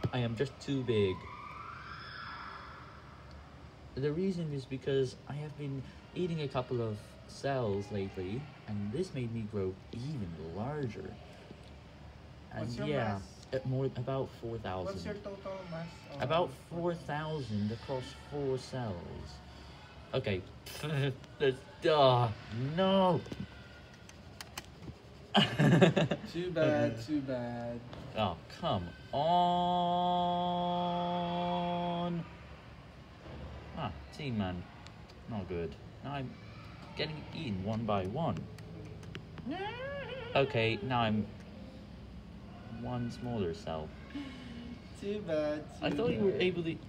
I am just too big. The reason is because I have been eating a couple of cells lately, and this made me grow even larger. And What's your yeah, mass? more about What's your 4,000. total mass? About 4,000 across 4 cells. Okay. Let's. No! Too bad, too bad. Oh, come on! Ah, team man. Not good. Now I'm getting eaten one by one. Okay, now I'm one smaller cell. Too bad, too I thought you were bad. able to